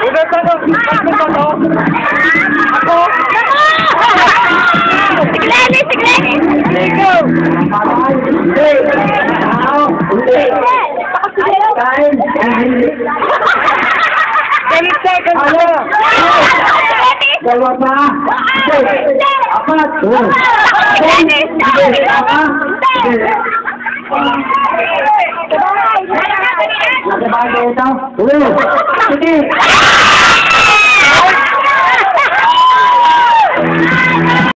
Ako? Si Glenny! Si Glenny! Go! Glenny, second na! Dalawa pa! Apat! Glenny! Nagabagay ito? Sige!